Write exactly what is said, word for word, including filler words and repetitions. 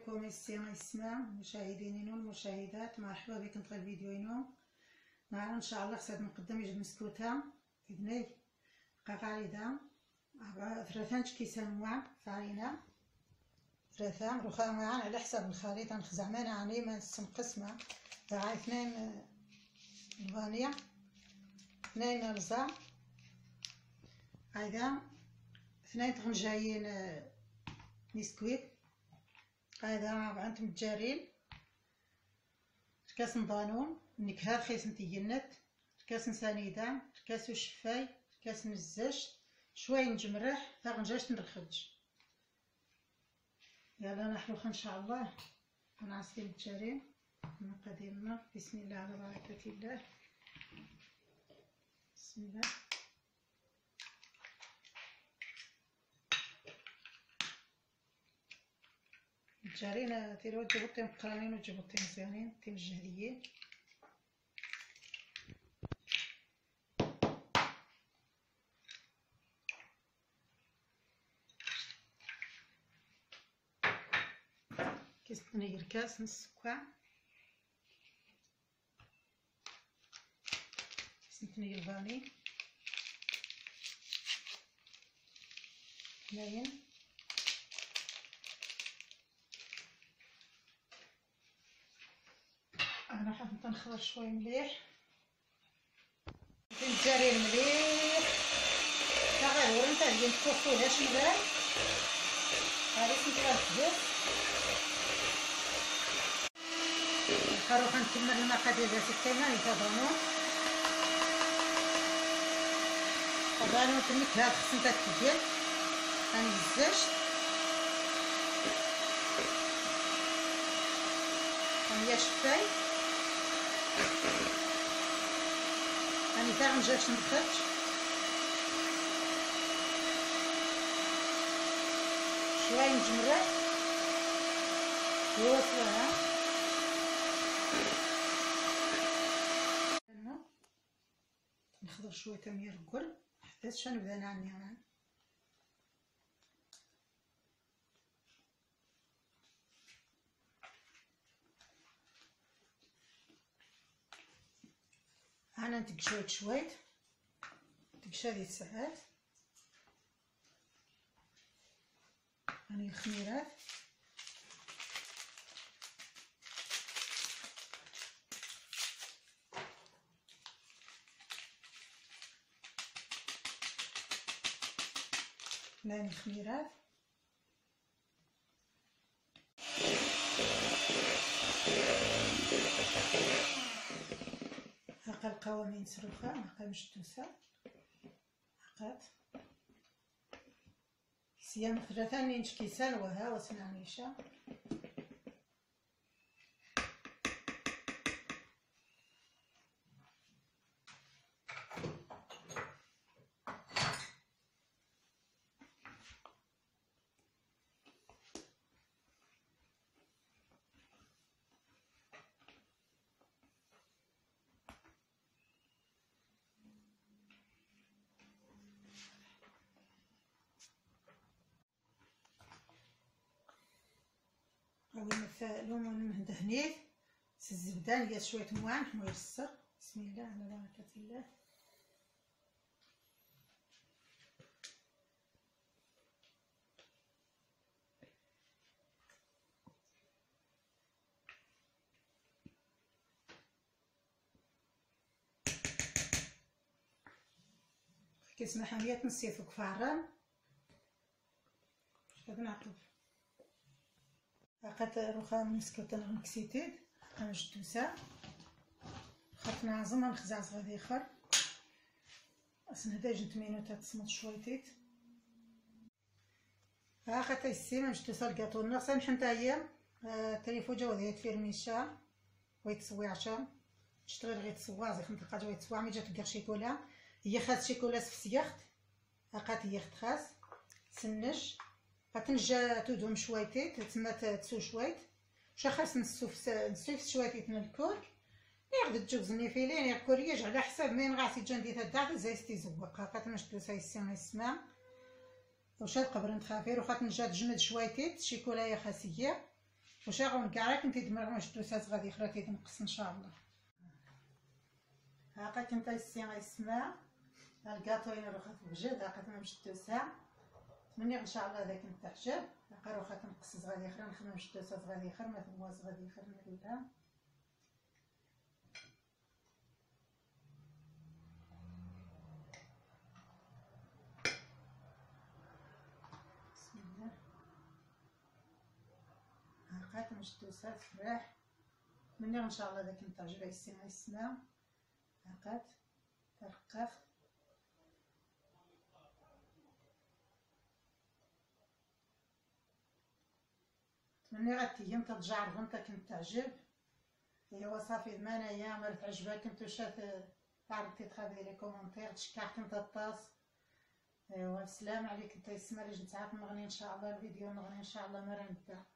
عليكم السلام عليكم مشاهديننا والمشاهدات، مرحبا بكم في الفيديو. معنا ان شاء الله حساب مقدم يجب مسكوته اذني قاقعيده ثلاثة كيسان مع فارينه ثلاثة رخام على حساب الخليط نخزع معنا يعني ما نقسمها تاع اثنين الفانيا اثنين الرزع هذا اثنين طنجايين نسكويت هذا أربعة متجارين كاس دانون نكهه رخيص نتينت كاس سنيده كاس شفاي كاس مزاج شويه نجمرح تا غنجاش نرخج. يلا نحلوخ ان شاء الله. انا عصير متجارين مقاديرنا. بسم الله على بركه الله. بسم الله. متجارين تيرو تجيبو طين مقرانين وتجيبو طين مزيانين طين الجهديين. كيس تنير كاس نص كوع كيس تنير فاني اثنين انا حاب نخرج شويه مليح نجاري مليح تا غير نتا هي نكوفوهاش مزال هذا سنتها الخبز. نروح نكمل المقادير ديال الكيمه اللي تضمو طبعا النكهه خصنا تتبدل هاني الزاج هاني شفاي هاني تا غنجاش نخرج شويه نجمرح وصلها نخضر شويه تمير الكل حتى شنبدا نعني معاه. انا نتقشاو شويه نتقشا ديال الساعات هاني الخميرات هاني الخميرات هاكا القوامين سروخه هاكا مشتوسه هاكات سيام ثلاثة نينش كيسان وها وسنا نيشا هاوي الليمون مدهنيه الزبده هي شويه موان حموير السر. بسم الله على بركه الله. كيسمح ليا تنسيفك فعران غادي نعقب لقيت رخام مسكوته غنكسيتيد غنجدوسها خاطر نعزم غنخزعز غادي اخر اسنهدا جنت مينوتات تصمت شويتيت ها خاطر السيمه مجدوسه الكاطو ناقصه نحن نتا هي التليفون جا وديت فيرميشا ويتسوي عشا شتغي غير تسوا زي خمس دقائق ويتسوا مي جات كاع شيكولا هي خاص شيكولا في السياخت هاكات هي خاص سنج غتنجا تودهم شويتيت تما تسو شويت واش خاص نسوف نسوف شويتيت من الكورك ياخد الجوز النيفيلين يا كورياج على حساب مين غاسي جندي تاع زايستي زوق هاكات مشتو سايسي السماء واش القبر نتخافير وخاطر نجا تجمد شويتيت شيكولايه خاصيه وشاغون كاع كنتي تمرعون دوسات غادي خرا تيتنقص ان شاء الله. هاكا كنت السي غيسمع الكاطوين روخا توجد هاكا تما باش دوسا مني ان شاء الله اذا كنت تعجب هاكا روخا تنقص غادي خرا نخدم باش دوسات غادي خرا ما تمواز غادي خرا نديرها. بسم الله هاكا تمش دوسات فرح مني ان شاء الله اذا كنت تعجب السي غيسمع هاكا ترقق تمني غتيم تتجعرهم تا كنت تعجب. ايوا صافي دمانايا مرات عجبك نتو شات تعرف تخافي لي كومونتير تشكعت نتا الطاس. ايوا السلام عليك نتا يسمع لي جنت عارف نغني ان شاء الله الفيديو نغني ان شاء الله مرة نبدا.